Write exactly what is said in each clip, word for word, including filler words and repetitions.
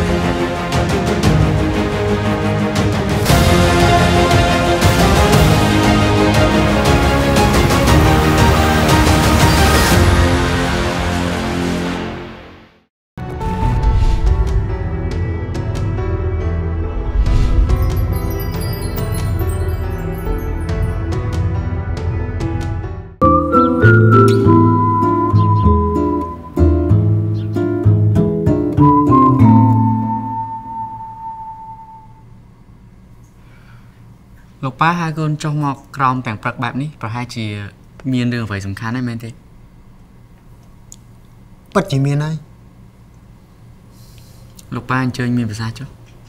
Lục ba hai con trong một còng bảng bạc bạc ní, và hai chỉ miền đường phải sầm khán này men thế. Bất chỉ miền này. Lục ba anh chơi miền phải sao chứ?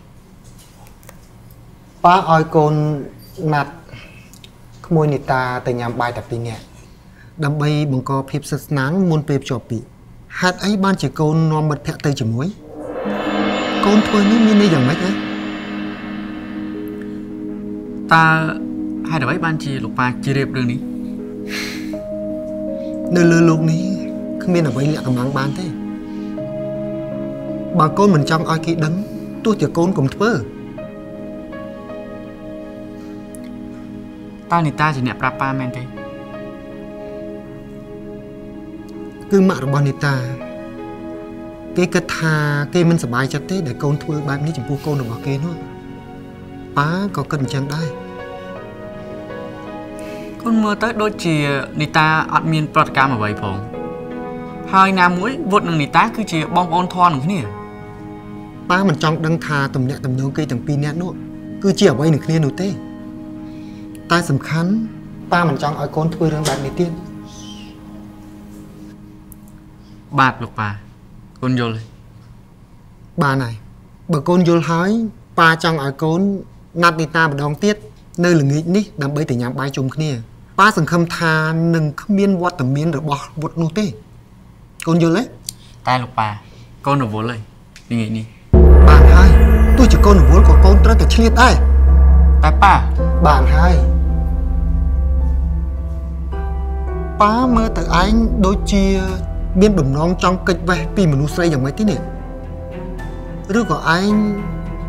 Ba oi con nạt môi nịt ta từ nhằm bài tập đi nè. Đâm bay bằng co phép sật nắng môn phép cho bị. Hạt ấy ban chỉ con nó mật thẹn tay chỉ muối. Con thôi ní miền đây chẳng mấy thế. Ta hai đứa ấy ban chỉ lục ba chỉ đẹp đường đi. Nơi lơ lục ní không biết là bấy lẹ cầm nắng ban thế. Bà con mình trong ai kỹ đấng tôi chỉ con cùng thơ. Ta thì ta chỉ nẹp rapa men thế. Cứ mạng của bọn này ta cái cách thà cái mình sờ bài chắc thế để con thưa bạn ní chỉ mua con được bảo kê nữa. Bá có cần chẳng đây. Con mưa tới đôi chỉ nị ta ọt miên bọt cam ở vậy phòng. Hai nam mũi vụt nằng nị ta cứ chỉ bong on thon nằng thế nè. Bá mình trong đăng thà tầm nhẹ tầm nông cây tầm pin nét nữa. Cứ chỉ ở vậy nằng kia nụ tê. Ta sầm khán. Ba mình trong ở con thui răng bạn này tiên. Bạt lục bà. Con vô lên. Bà này. Bà con vô hỏi. Ba trong ở con nát đi ta mà đón tiết. Nơi là nghĩ ní. Đám bấy từ nhằm bài chung kia. Ba sừng khâm thà nâng khâm miên vọt tầm miên rồi bỏ vọt nụ tê. Con vô lấy. Ta lục bà. Con ở vô lên. Đi nghĩ đi. Bạn hai. Tôi chỉ con ở vô của con trách cả chliết ai. Ta ba. Bạn hai. Ba mơ từ anh đôi chia biên đùm nón trong kịch về vì mình nuôi xây giống mấy tí nè. Rồi có anh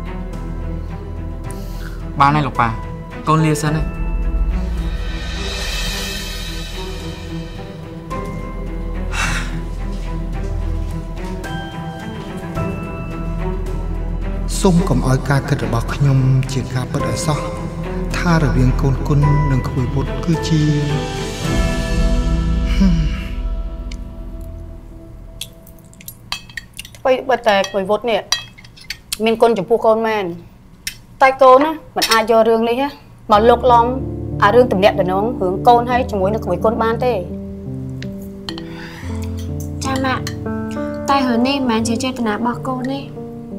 Ba này lục bà. Con lia sân này. Xung cầm oi ca kịch ở bọc nhung chỉ ca bất ở so. Tha rồi viên con quân đừng khối bột cư chi. Bây bật tè khối bột nè. Mình con chụp phu con men. Tay con á, mình ai cho rương đi ha. Mà lục lòng à rương tầm đẹp để nó hướng con hay cho mối nó với con ban thế. Cha mẹ, tay hồi nay mà chế chơi tận bỏ con đi.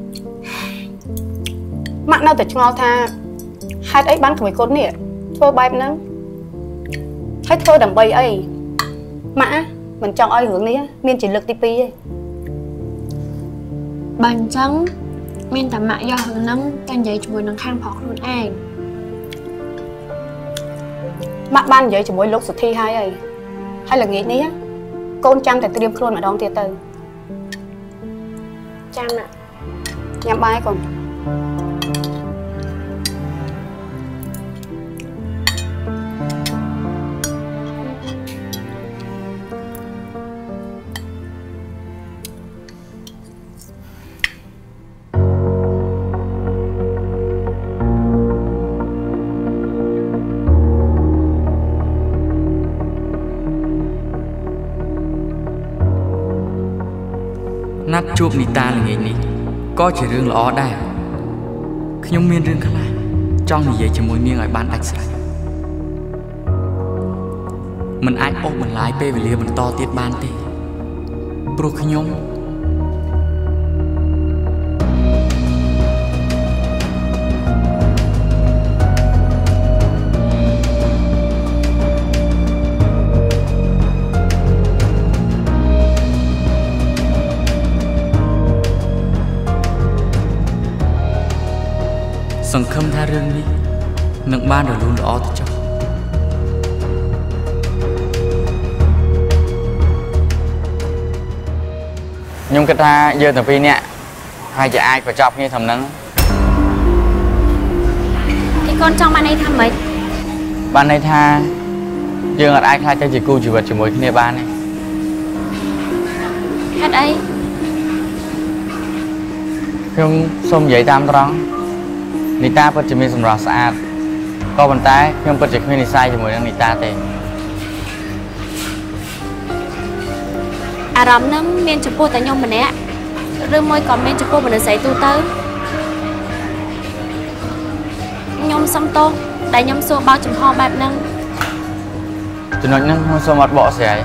Mạng nào từ cho tha hai ấy bán với con nè. Thôi bài nó. Hết thôi đầm bay ấy. Mã mình chọn ai hướng đi á, miên chỉ lực tivi ấy. Bằng trắng miên tầm mạ do hướng nắng tan giấy cho mùi nắng khang phọc luôn ai. Mạ ban giấy cho mùi lúc sụt thi hai ấy. Hay là nghĩ ní á. Con chăm tại tiêm khuôn mà đón tiệt từ. Chăm ạ. Nhắm bài còn. Nát chuột nị ta là nghĩ ní. Có chỉ rương là ó đài. Khi nhung miên rương khá là trong như vậy chỉ mùi miên ở ban đạch sạch. Mình ai ốc mình lái bê về lia mình to tiết ban tê. Pro khi nhung sẵn khâm tha rương đi. Nâng ban rồi luôn đó thì cho. Nhưng cái ta giờ tập phi nè. hai giờ ai phải chọc như thầm nắng thì con trong bạn ấy thầm mấy bạn này tha dương ở ai khai cho chị cu chỉ vật chỉ mỗi kia ban này hết ấy không xông giấy tam đó Nita bật chỉ mình sầm rò sạch có bàn tay không bật chỉ khuyên sai chỉ mỗi đang Nita thế à rắm nó miên chụp tại nhung mình nè rư môi còn miên chụp mình được giấy tu tới nhung xong tô đại nhung xua bao chùm ho bạp nâng cho nó nhung không xông mặt bỏ xẻ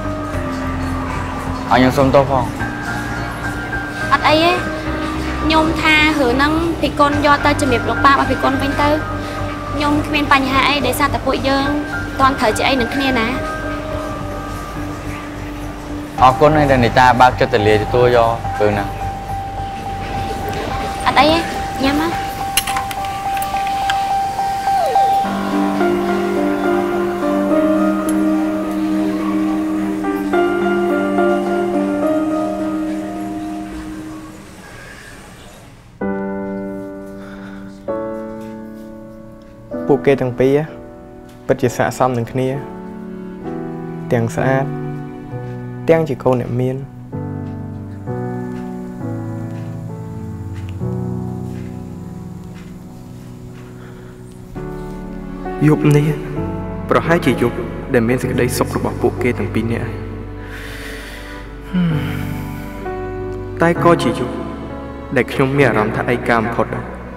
ở nhung xông tô không ở đây ấy nhung tha hứa nâng thì con do ta chụp miệp lục ba và thì con vinh tư nhung miên bành hạ ấy để sao tại bụi dương toàn thời chị ấy nâng kia nè ở con này là người ta bao cho tiền lìa cho tôi do từ nào ở đây ấy nhắm á ពួកគេទាំងពីរពិតជាស័ក្តិសមនឹងគ្នាទាំងស្អាតទាំងជាកូនអ្នកមានយប់នេះប្រហែលជាយប់ដែលមានសេចក្តីសុខរបស់ពួកគេទាំងពីរនាក់តែក៏ជាយប់ដែលខ្ញុំមានអារម្មណ៍ថាឯកាបំផុត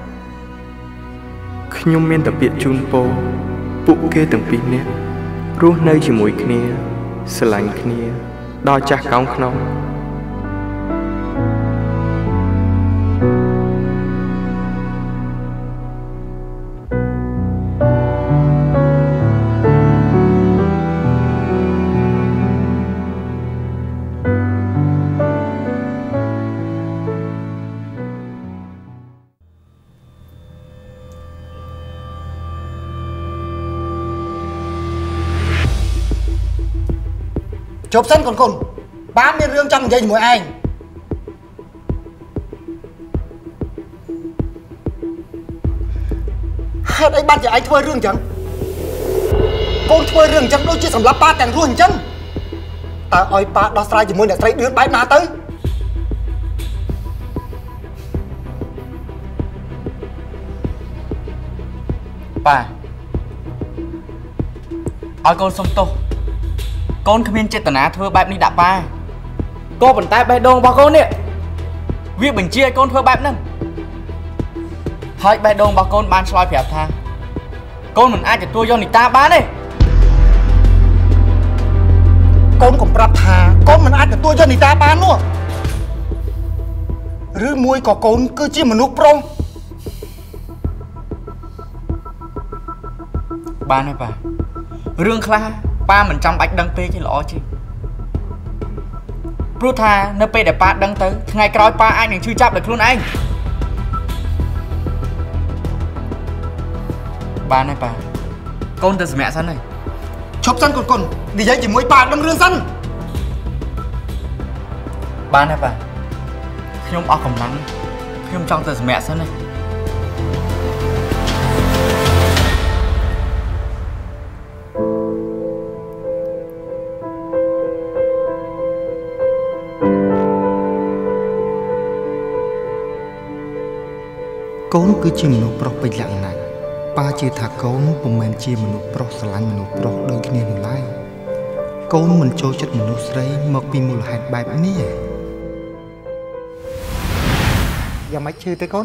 ខ្ញុំមានតែពាក្យជូនពរពួកគេទាំងពីរនាក់រស់នៅជាមួយគ្នាស្រឡាញ់គ្នាដល់ចាស់កោងខ្នងជប់សិនកូនកូនបានមានរឿងចង់និយាយជាមួយឯងហេតុអីបានជាឯងធ្វើរឿងអញ្ចឹងកូនធ្វើរឿងអញ្ចឹងដូចជាសម្លាប់ប៉ាទាំងរស់អញ្ចឹងតើឲ្យប៉ាដោះស្រាយជាមួយអ្នកស្រីឌឿនបែបណាទៅប៉ាឲ្យកូនសុំទោសកូនគ្មានចេតនាធ្វើបែបនេះដាក់ប៉ាក៏ប៉ុន្តែបេះដូងរបស់កូននេះវាបញ្ជាឲ្យកូនធ្វើបែបហ្នឹងហើយបេះដូងរបស់កូនបានឆ្លើយប្រាប់ថាកូនមិនអាចទទួលយកនីតាបានទេកូនកុំប្រាប់ថាកូនមិនអាចទទួលយកនីតាបាននោះឬមួយក៏កូនគឺជាមនុស្សប្រុសបានទេប៉ារឿងខ្លះប៉ាមិនចាំបាច់ដឹងពេកទេល្អជាងព្រោះថានៅពេលដែលប៉ាដឹងទៅថ្ងៃក្រោយប៉ាអាចនឹងឈឺចាប់ដោយខ្លួនឯងបានទេប៉ាកូនទៅសម្រាប់សិនហើយឈប់សិនកូនកូននិយាយជាមួយប៉ាដឹងរឿងសិនបានទេប៉ាខ្ញុំអស់កម្លាំងខ្ញុំចង់ទៅសម្រាប់សិនហើយកូនគឺជាមនុស្សប្រុសពេញលក្ខណៈប៉ាជឿថាកូនពុំមែនជាមនុស្សប្រុសស្រឡាញ់មនុស្សប្រុសដូចគ្នានោះឡើយកូនមិនចូលចិត្តមនុស្សស្រីមកពីមូលហេតុបែបនេះយ៉ាងម៉េចឈឺទេកូន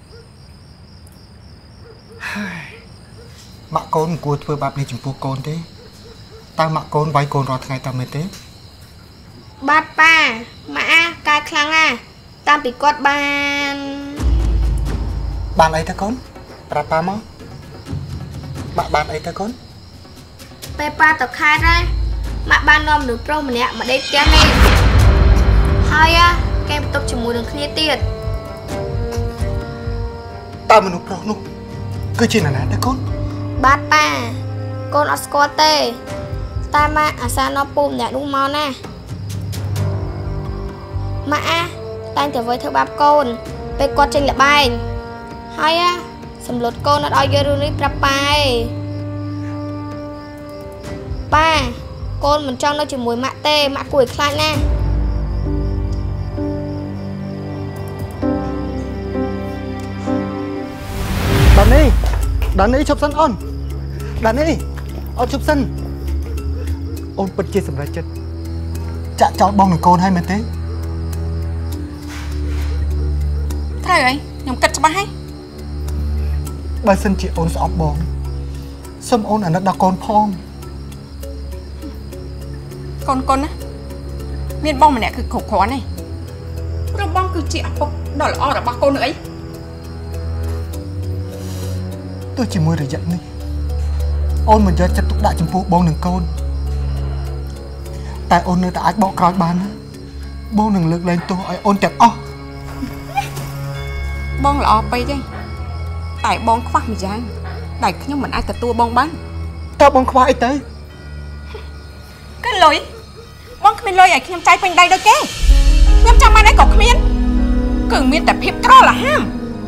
ម៉ាក់កូនមិនគួរធ្វើបែបនេះចំពោះកូនទេតើម៉ាក់កូនវាយកូនរាល់ថ្ងៃតាមមែនទេបាទប៉ាម៉ាក់កាយខ្លាំងណាស់តាមពីគាត់បានបានអីទៅកូនប្រាប់ប៉ាមកម៉ាក់បានអីទៅកូនពេលប៉ាទៅខេត្តហើយម៉ាក់បាននាំមនុស្សប្រុសម្នាក់មកដេកផ្ទះនេះហើយគេបន្ទប់ជាមួយនឹងគ្នាទៀតតើមនុស្សប្រុសនោះគឺជានរណាទៅកូនបាទប៉ាកូនអត់ស្គាល់ទេតែម៉ាក់អាសានាំពូម្នាក់នោះមកណាម៉ាក់តែងតែធ្វើធ្វើបាបកូនពេលគាត់ចេញលបែងហើយអាសម្លុតកូនអត់ឲ្យយករឿងនេះប្រាប់ប៉ាឯងប៉ាកូនមិនចង់នៅជាមួយម៉ាក់ទេម៉ាក់គួរឲ្យខ្លាចណាដានីដានីឈប់សិនអូនដានីអូនឈប់សិនអូនពិតជាសម្រេចចិត្តចាក់ចោលបងនឹងកូនហើយមែនទេត្រូវហើយខ្ញុំគិតច្បាស់ហើយបើសិនជាអូនស្អប់បងសូមអូនអាណិតដល់កូនផងកូនកូនណាមានបងម្នាក់គឺគ្រប់គ្រាន់ទេព្រោះបងគឺជាឪពុកដ៏ល្អរបស់កូននឹងអីទោះជាមួយរយៈនេះអូនមិនយកចិត្តទុកដាក់ចំពោះបងនឹងកូនតែអូននៅតែអាចបកក្រោយបានណាបងនឹងលើកលែងទោសឲ្យអូនទាំងអស់បងល្អពេកទេតែបងខ្វះម្យ៉ាងដែលខ្ញុំមិនអាចទទួលបងបានតើបងខ្វះអីទៅគឺលុយបងគ្មានលុយឲ្យខ្ញុំចាយពេញដៃដូចគេខ្ញុំចាំបានអីក៏គ្មានគឺមានតែភាពក្រលហាម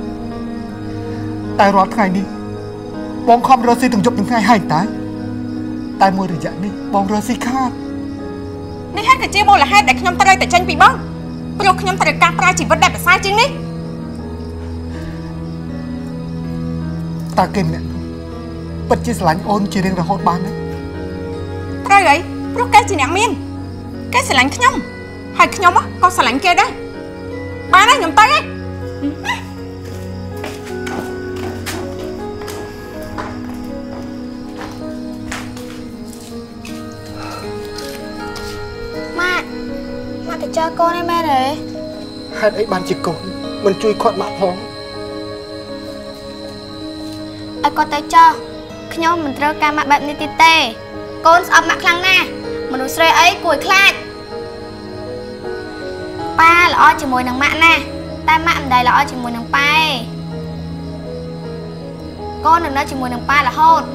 តែរាល់ថ្ងៃនេះបងខំរកស៊ីទាំងយប់ទាំងថ្ងៃហើយតើតែមួយរយៈនេះបងរកស៊ីខាតនេះហើយក៏ជាមូលហេតុដែលខ្ញុំត្រូវតែចេញពីបងព្រោះខ្ញុំត្រូវការប្រើជីវិតដែលប្រសើរជាងនេះតើគេម្នាក់ពិតជាស្រឡាញ់អូនជារៀងរហូតបានទេត្រូវហើយព្រោះគេជាអ្នកមានគេស្រឡាញ់ខ្ញុំហើយខ្ញុំក៏ស្រឡាញ់គេដែរបានហើយខ្ញុំទៅហើយម៉ាក់ម៉ាក់ទៅចើកូនឯមែនទេហេតុអីបានជាកូនមិនជួយគាត់ម៉ាក់ផងឲ្យគាត់ទៅចោះខ្ញុំមិនត្រូវការម៉ាក់បែបនេះទៀតទេកូនស្អប់ម៉ាក់ខ្លាំងណាស់មនុស្សស្រីអីគួរឲ្យខ្លាចប៉ាល្អជាមួយនឹងម៉ាក់ណាតែម៉ាក់មិនដែលល្អជាមួយនឹងប៉ាទេកូននៅជាមួយនឹងប៉ារហូត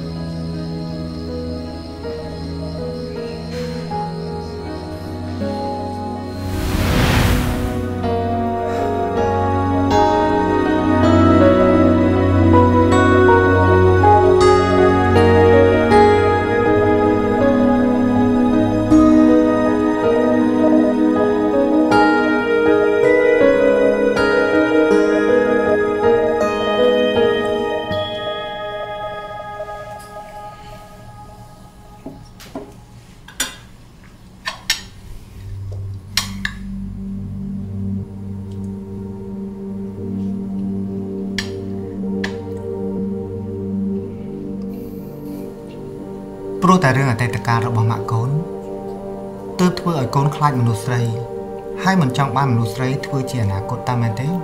ព្រោះតែរឿងអតីតកាលរបស់ម៉ាក់កូនទើបធ្វើឲ្យកូនខ្លាចមនុស្សស្រីហើយមិនចង់បានមនុស្សស្រីធ្វើជាអនាគតតាមមែនទេ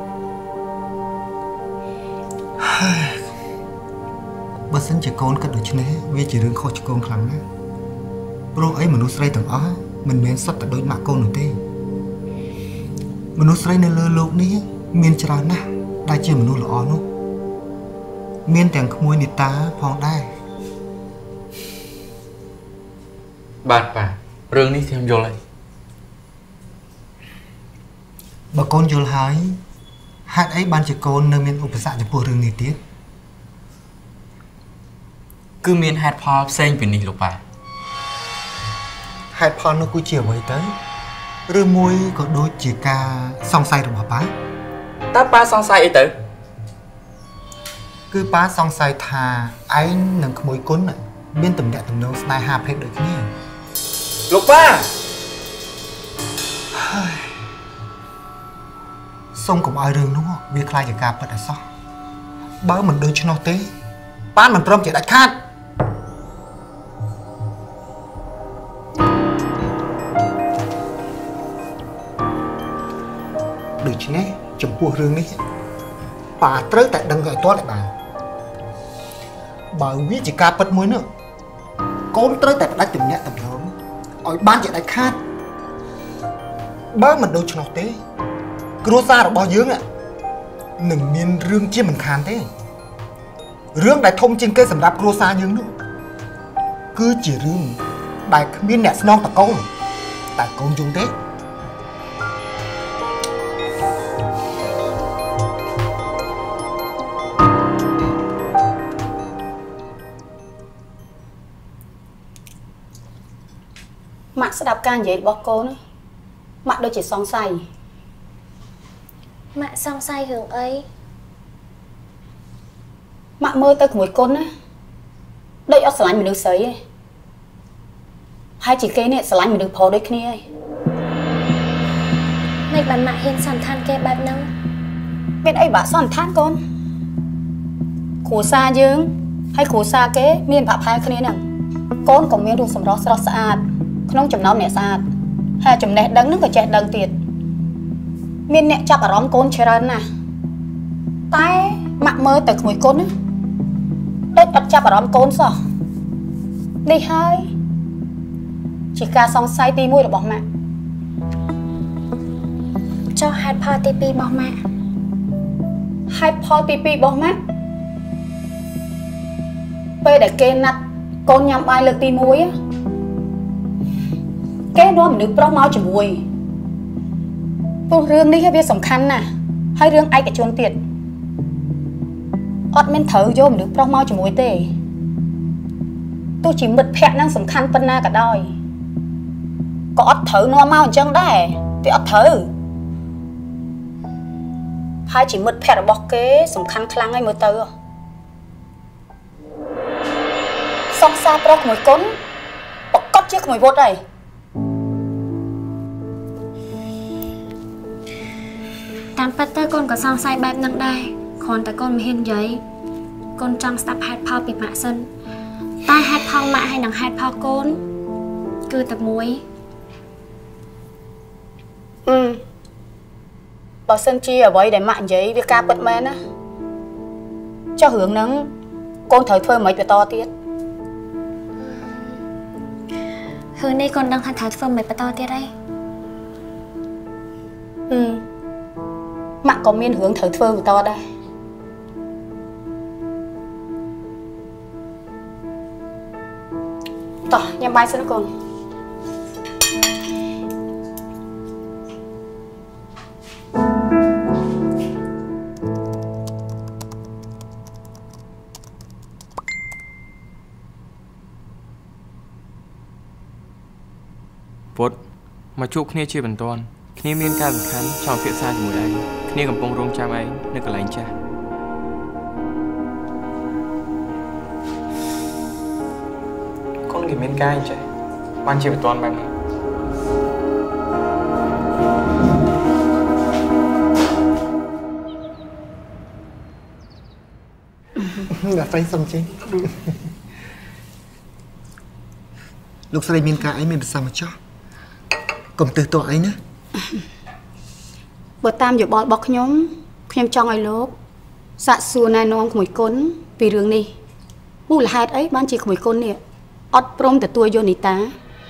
បើសិនជាកូនគិតដូច្នេះវាជារឿងខុសឆ្គងខ្លាំងណាស់ព្រោះអីមនុស្សស្រីទាំងអស់មិនមែនសុទ្ធតែដូចម៉ាក់កូននោះទេមនុស្សស្រីនៅលើโลกនេះមានច្រើនណាស់ដែលជាមនុស្សល្អនោះមានទាំងក្មួយនេតាផងដែរបាទប៉ារឿងនេះខ្ញុំយល់ហើយបើកូនយល់ហើយហេតុអីបានជាកូននៅមានឧបសគ្គចំពោះរឿងនេះទៀតគឺមានហេតុផលផ្សេងពីនេះលោកប៉ាហេតុផលនោះគឺជាអ្វីទៅឬមួយក៏ដូចជាការសង្ស័យរបស់ប៉ាតើប៉ាសង្ស័យអីទៅគឺប៉ាសង្ស័យថាឯងនិងក្មួយគុណមានទំនាក់ទំនងស្នេហាភេទដូចគ្នាលោកប៉ាសូមកុំឲ្យរឿងនោះវាខ្លាចជាការពិតអសោះបើមិនដូច្នោះទេប៉ាមិនព្រមជាដាច់ខាតដូច្នេះចំពោះរឿងនេះប៉ាត្រូវតែដឹងឲ្យទាល់តែបានបើវាជាការពិតមួយនោះកូនត្រូវតែផ្ដាច់ទំនាក់ទំនងឲ្យបានជាដាច់ខាតបើមិនដូច្នោះទេគ្រួសាររបស់យើងនឹងមានរឿងជាមិនខានទេរឿងដែលធំជាងគេសម្រាប់គ្រួសារយើងនោះគឺជារឿងដែលគ្មានអ្នកស្នងតកូនតែកូនយល់ទេ Mạ sẽ đọc can vậy bọc cô nữa. Mạ đôi chỉ song say. Mạ song say hưởng ấy. Mạ mơ tới của con á. Đây ớt sẵn mình được sấy ấy. Hai chị kế này sẵn mình được phó đôi kia ấy. Này bạn Mạ hiên sẵn than kê bạp nâng. Bên ấy bà sẵn than con. Khổ xa dương. Hay khổ xa kế miền phạm hai kia nè. Con còn miền đồ sầm đó sẵn sạch. Không chùm nóng nẹ sạch. Hai chùm nẹ đấng nâng có chẹt đấng tiệt. Miền nẹ chạp ở rõm con chơi rân nè. Tại Mạ mơ tới của con á. Đếch ớt chạp ở rõm con sao. Đi hai. Chỉ ca song say ti mùi là bỏ Mạ. Cho hạt phò tì pi bỏ Mạ. Hai phò tì pi bỏ Mạ. Bây để kê nặt con nhằm ai lực ti mùi á. Cái đó mình được pro máu cho mùi. Tôi rương đi hay việc sầm khăn nè. Hay rương ai cả chuông tiệt. Ất mình thử vô mình được pro máu cho mùi tê. Tôi chỉ mực phẹn năng sầm khăn phân na cả đôi. Có ất thử nó mau chân đấy. Thì ất thử. Hai chỉ mực phẹn ở bọc kế sầm khăn khăn ấy mới tơ. Xong xa pro của mùi cốn. Bọc cốt chiếc mùi vốt đây. តាមពិតទៅកូនក៏សង្ស័យបែបហ្នឹងដែរគ្រាន់តែកូនមិនហ៊ាននិយាយកូនចង់ស្ដាប់ហេតុផលពីម៉ាក់សិនតែហេតុផលម៉ាក់ហើយនឹងហេតុផលកូនគឺតែមួយអឺបើសិនជាអ្វីដែលម៉ាក់និយាយវាការពិតមែនណាចុះរឿងហ្នឹងកូនត្រូវធ្វើមិនបន្តទៀតរឿងនេះកូនដឹងថាត្រូវធ្វើមិនបន្តទៀតហើយអឺម៉ាក់ក៏មានរឿងត្រូវធ្វើបន្តដែរតោះញ៉ាំបាយសិនកូនពុតមកជួបគ្នាជាបន្ទាន់គ្នាមានការសំខាន់ចង់ពិភាក្សាជាមួយឯងគ្នាកំពុងរងចាំឯងនៅកន្លែងចាស់កូនគេមានការអីចេះបានជាបន្ទាន់បែបនេះដាក់ស្រីសុំចេះលោកស្រីមានការអីមានប្រសាសន៍មកចោះកុំទើសតោះអីណាបើតាមយោបល់របស់ខ្ញុំខ្ញុំចង់ឲ្យលោកសាកសួរណែនាំក្មួយគុណពីរឿងនេះមូលហេតុអីបានជាក្មួយគុណនេះអត់ព្រមទទួលយកនីតា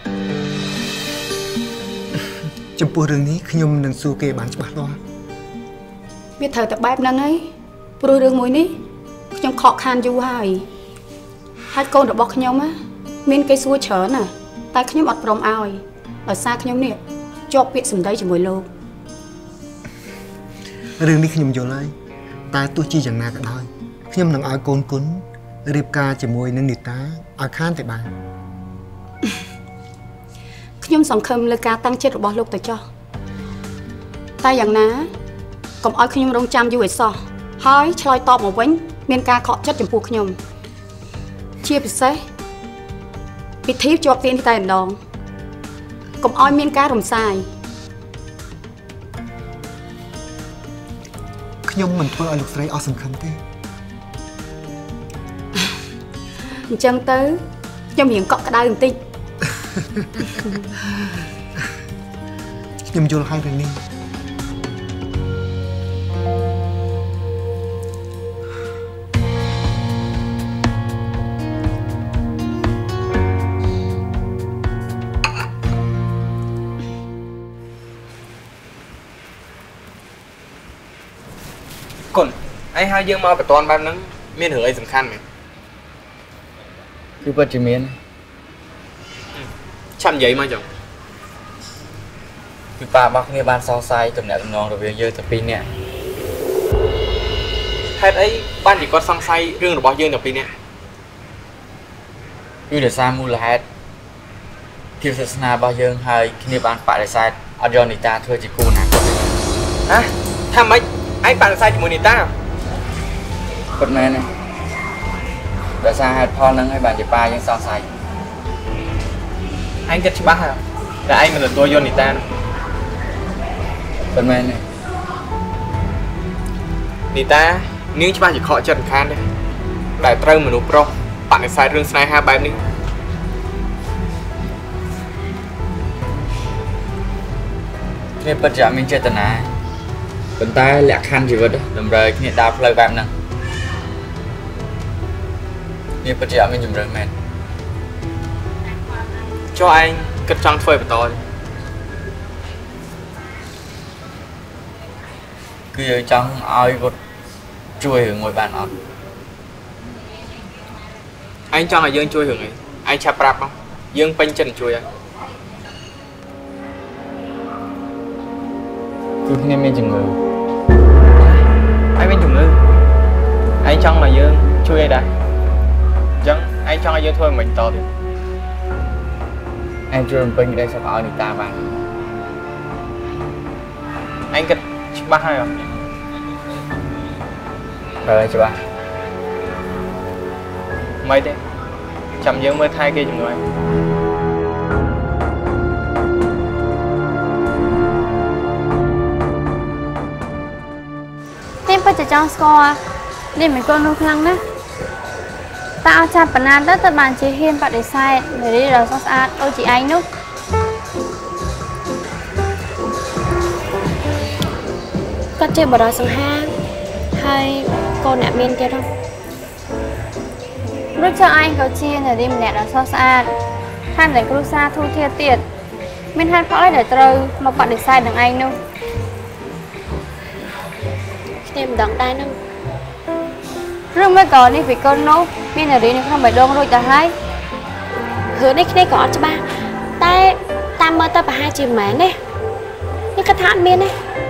ចំពោះរឿងនេះខ្ញុំនឹងសួរគេបានច្បាស់លាស់វាត្រូវតែបែបហ្នឹងហើយព្រោះរឿងមួយនេះខ្ញុំខកខានយូរហើយហើយកូនរបស់ខ្ញុំណាមានគេសួរច្រើនណាតែខ្ញុំអត់ព្រមឲ្យដោយសារខ្ញុំនេះជាប់ពាក្យសម្ដីជាមួយលោករឿងនេះខ្ញុំយល់ហើយតែទោះជាយ៉ាងណាក៏ដោយខ្ញុំនឹងឲ្យកូនគុណរៀបការជាមួយនឹងនីតាឲ្យខានតែបានខ្ញុំសង្ឃឹមលើការតាំងចិត្តរបស់លោកទៅចោះតែយ៉ាងណាកុំឲ្យខ្ញុំរងចាំយូរឲ្យសោះហើយឆ្លើយតបមកវិញមានការខកចិត្តចំពោះខ្ញុំជាពិសេសពិធីជាប់ទានតែម្ដងកុំឲ្យមានការរំសាយខ្ញុំមិនធ្វើឲ្យលោកស្រីអស់សង្ឃឹមទេអញ្ចឹងទៅខ្ញុំរៀងកក់ក្ដៅបន្តិចខ្ញុំយល់ហើយរឿងនេះកូនឯងហៅយើងមកបន្ទាន់បែបហ្នឹងមានរឿងអីសំខាន់មែនគឺពិតជាមានឆាប់និយាយមកចុះគឺប៉ារបស់គ្នាបានសរសៃទំនាក់ទំនងរវាងយើងទៅពីរនាក់ហេតុអីបានជាគាត់សង្ស័យរឿងរបស់យើងទៅពីរនាក់គឺដោយសារមូលហេតុភាពសាសនារបស់យើងហើយគ្នាបានបដិសេធអត់យកនីតាធ្វើជាគូណាហ៎ថាម៉េចឯងបដិសេធជាមួយនីតាពិតមែនទេដោយសារហេតុផលហ្នឹងហើយបានជាប៉ាយើងសង្ស័យឯងគិតច្បាស់ហើយតែឯងមិនទទួលយកនីតាពិតមែនទេនីតានាងច្បាស់ជាខកចិត្តរំខានទេដែលត្រូវមនុស្សប្រុសបដិសេធរឿងស្នេហាបែបនេះគ្នាពិតជាអត់មានចេតនាប៉ុន្តែលក្ខខណ្ឌជីវិតតម្រូវគ្នាដើរផ្លូវបែបហ្នឹងគ្នាពិតជាអត់មានជំរឿនមែនចុះឯងគិតចង់ធ្វើបន្តទេគឺយើងចង់ឲ្យគាត់ជួយរឿងមួយបានអត់ឯងចង់ឲ្យយើងជួយរឿងអីឯងឆាប់ប្រាប់មកយើងពេញចិត្តជួយហើយគឺគ្នាមានជំងឺឯងមានជំងឺឯងចង់ឲ្យយើងជួយអីដែរអញ្ចឹងឯងចង់ឲ្យយើងធ្វើមិនតទៀតឯងជួយបំពេញក្តីសុខឲ្យនីតាបានឯងគិតច្បាស់ហើយអត់ហើយច្បាស់មិនទេចាំយើងមើលថែគេជំនួយ tiên bây giờ trong score đi mấy con nuôi khăn đó tạo chặt bản án đất tập bàn chế hiên bạn để sai để đi rồi xót xa ôi chị anh lúc con chơi bỏ đói sang hang hay con nạ bên kia đâu lúc cho anh có chia rồi đi mẹ đã xót xa than để cô xa thu thiệt tiền mình than phó lại để trừ mà bạn để sai đừng anh đâu em đặng đai nâng rừng mới có đi phải con nấu bên ở đây nó không phải đông rồi cả hai hứa đây đây có cho ba tay ta mơ ta bà hai chị mẹ này nhưng cái thản bên này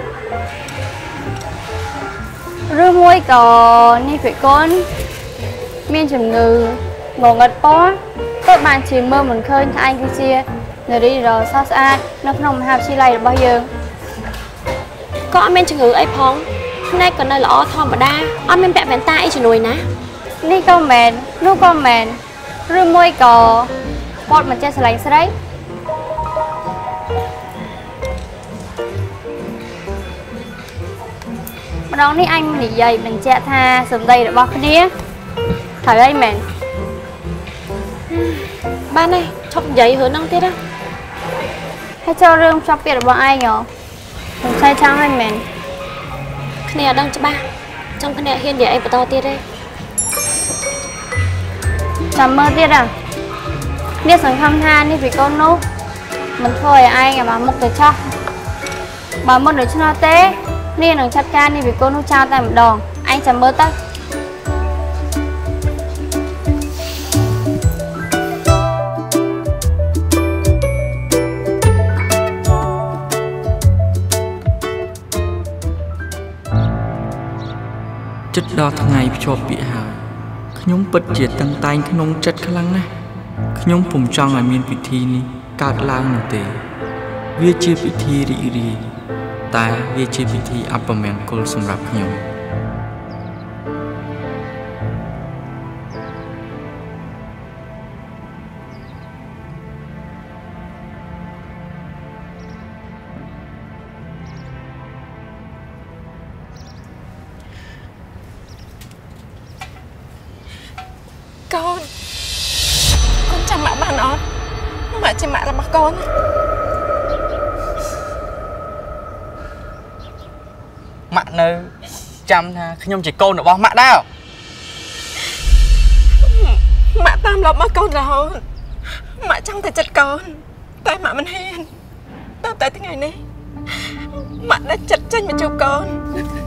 rừng mới có đi phải con miên chùm ngừ ngồi ngật bó các bạn chỉ mơ mình khơi anh kia chia rồi đi rồi sao xa nó không hạp chi lại được bao giờ có miên chùm ngừ ấy phong nay còn nơi lọ thòm mà đa ông em bẹ bẹn tay chỉ nồi ná đi câu mền lúc câu mền rư môi cò bọt mà che sài đấy mà đón đi anh thì dày mình che tha sầm đây để bọc cái đĩa thở đây mền ba này chọc giấy hứa năng tiết á hay cho rương chọc biệt bọn ai nhở mình sai trang hay mền này đang cho ba trong cái này hiên để anh to tiết đây chầm mơ tiết à biết sẵn khăm than đi vì con nô mình thôi ai à bà một cái cho bà một để cho nó té nên đừng chặt can đi vì con nô trao tay một đòn anh chầm mơ tắt chất đo thằng ngày cho bị hại nhóm bật diệt tăng tay nhóm chất khá lăng này nhóm phùng trong là miền vị thi ní cát lang nổ tề viết chia vị thi rị rị ta viết chia vị thi upperman call sum rap nhóm con con chăm mẹ bạn nó mẹ chỉ mẹ là mặt con mẹ nơi chăm ha nhung chỉ con được bao mẹ đâu mẹ tam lộc mất con rồi mẹ chẳng thể chặt con tại mẹ mình hiền tới tới ngày này mẹ đã chặt chân mà chụp con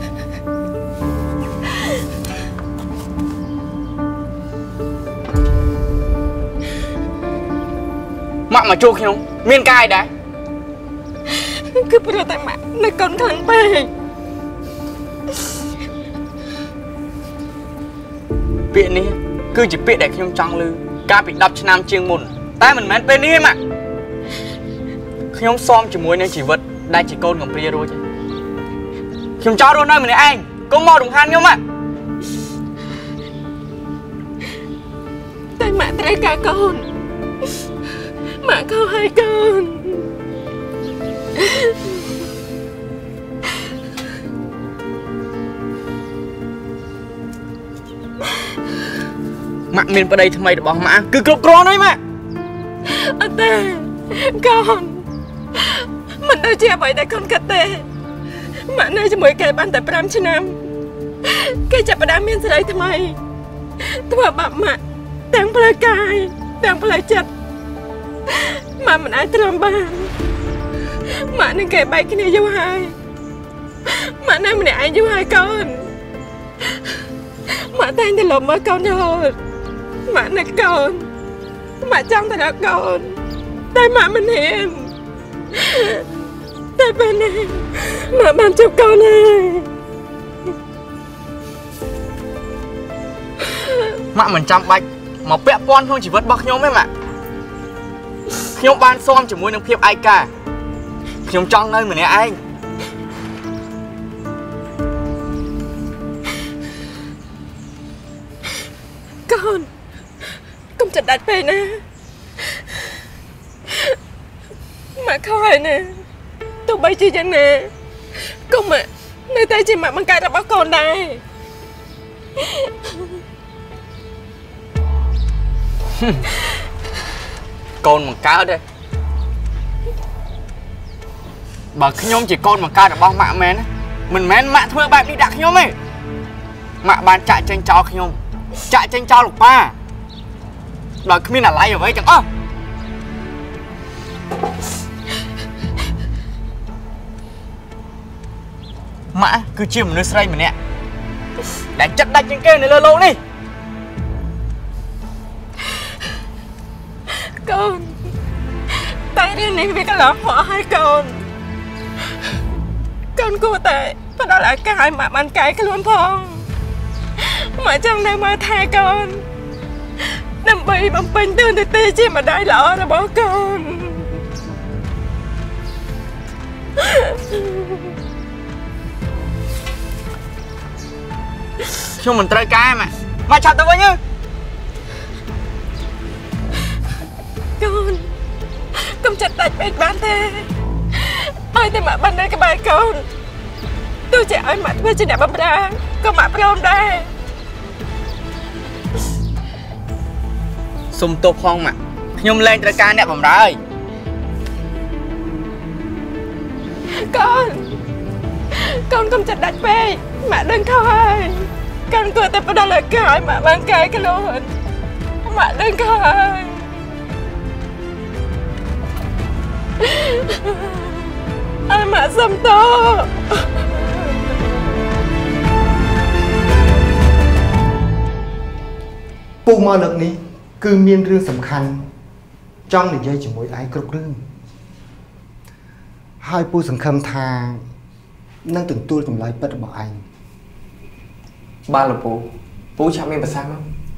mẹ mà chua không miên cai đấy cứ bây giờ tại mẹ nó con thằng bè viện này cứ chỉ viện để không trăng lư ca bị đập trên nam chiêng mồn tai mình men bên đi em ạ ខ្ញុំស៊ាំជាមួយនឹងជីវិតដែលជាកូនកំព្រារួចខ្ញុំចោលរស់នៅម្នាក់ឯងកុំមករំខានខ្ញុំហ៎តែម៉ាក់ត្រូវការកូនម៉ាក់ខំឲ្យកូនម៉ាក់មានប្តីថ្មីរបស់ម៉ាក់គឺគ្រប់គ្រាន់ហើយម៉ាក់អត់ទេកូនមិនដូចជាអ្វីដែលកូនគិតទេម៉ាក់នៅជាមួយគេបានតែប្រាំឆ្នាំគេចាប់ផ្ដើមមានសេរីថ្មីធ្វើបាបម៉ាក់ទាំងផ្លូវកាយទាំងផ្លូវចិត្តម៉ាក់មិនអាចទ្រាំបានម៉ាក់នឹងគេបែកគ្នាយូរហើយម៉ាក់នៅម្នាក់ឯងយូរហើយកូនម៉ាក់តែងតែលំមើលកូនរហូតម៉ាក់នឹកកូនម៉ាក់ចង់ទៅរកកូនតែម៉ាក់មិនហ៊ានតែពេលនេះម៉ាក់បានជួបកូនហើយម៉ាក់មិនចាំបាច់មកពាក់ព័ន្ធក្នុងជីវិតរបស់ខ្ញុំទេម៉ាក់ខ្ញុំបានស៊ាំជាមួយនឹងភាពឯកាខ្ញុំចង់នៅម្នាក់ឯងកូនកុំចិត្តដាច់ពេកណាម៉ាក់ខំហើយណាទោះបីជាយ៉ាងណាកុំនៅតែជាម៉ាក់បង្កើតរបស់កូនដែរកូនបង្កើតទេបើខ្ញុំជាកូនបង្កើតរបស់ម៉ាក់មែនមិនមែនម៉ាក់ធ្វើបែបនេះដាក់ខ្ញុំទេម៉ាក់បានចាក់ចេញចោលខ្ញុំចាក់ចេញចោលលោកប៉ាដោយគ្មានអាល័យអ្វីទាំងអស់ម៉ាក់គឺជាមនុស្សស្រីម្នាក់ដែលចិត្តដាច់ជាងគេនៅលើโลกនេះកូនតែរឿងនេះវាកន្លងមកហើយកូនកូនគួរតែផ្ដល់ឱកាសឲ្យម៉ាក់បានកែខ្លួនផងម៉ាក់ចង់នៅមើលថែកូនដើម្បីបំពេញតួនាទីជាម្ដាយល្អរបស់កូនខ្ញុំមិនត្រូវការម៉ាក់ម៉ាក់ឆាប់ទៅវិញទៅកូនកុំចិត្តដាច់ពេកបានទេឲ្យតែម៉ាក់បាននៅក្បែរកូនទោះជាឲ្យម៉ាក់ធ្វើជាអ្នកបម្រើក៏ម៉ាក់ព្រមដែរសុំទោសផងម៉ាក់ខ្ញុំលែងត្រូវការអ្នកបម្រើហើយកូនកូនកុំចិត្តដាច់ពេកម៉ាក់ដឹងខុសហើយកូនគួរតែផ្ដល់ឱកាសឲ្យម៉ាក់បានកែខ្លួនម៉ាក់ដឹងខុសហើយអើម៉ាក់សុំទោសពូមកលើកនេះគឺមានរឿងសំខាន់ចង់និយាយជាមួយឯងគ្រប់រឿងហើយពូសង្ឃឹមថានឹងទទួលតម្លៃពិតរបស់ឯងបាទលោកពូពូឆាប់មានប្រសាសន៍មក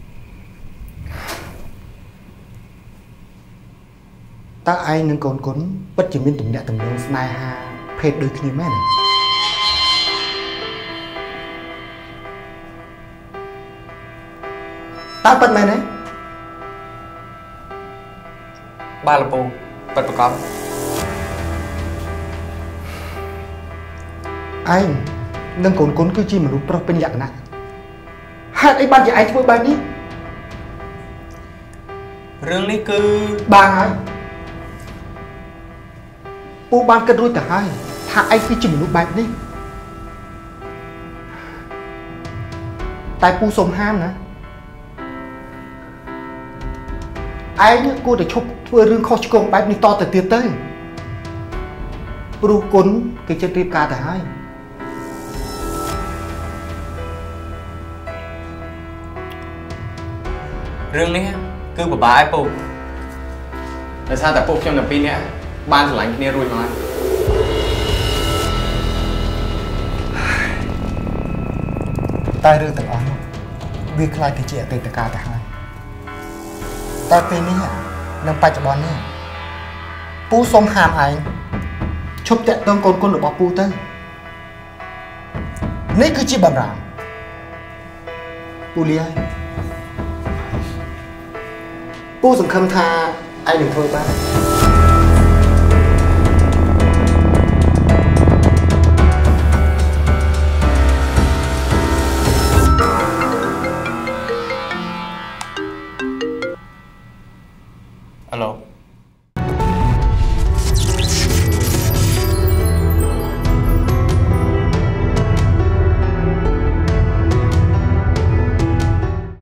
តើឯងនឹងកូនកូនពិតជាមានទំនាក់ទំនងស្នេហាភេទដូចគ្នាមែនតើពិតមែនទេបាទលោកពូពិតប្រកបឯងនឹងកូនកូនគឺជាមនុស្សប្រុសពេញលក្ខណៈហេតុអីបានជាឯងធ្វើបែបនេះរឿងនេះគឺបានហើយពូបានគិតរួចទៅហើយថាឯងគឺជាមនុស្សបែបនេះតែពូសុំហាមណាឯងគួរតែឈប់ធ្វើរឿងខុសឆ្គងបែបនេះតទៅទៀតទៅព្រោះគុណគេចិត្តរៀបការទៅហើយរឿងនេះគឺពិបាកឯពូដោយសារតែពួកខ្ញុំទាំងពីរនាក់បានឆ្លាញ់គ្នារួចមកហើយតែរឿងទាំងអស់នោះវាខ្លាចទៅជាអតីតកាលទៅហើយតែពេលនេះនិងបច្ចុប្បន្ននេះពូសុំហាមឯងឈប់តាក់ទងកូនកូនរបស់ពូទៅនេះគឺជាបំរាមពូលីហើយពូសង្ឃឹមថាឯងនឹងធ្វើបាន Alo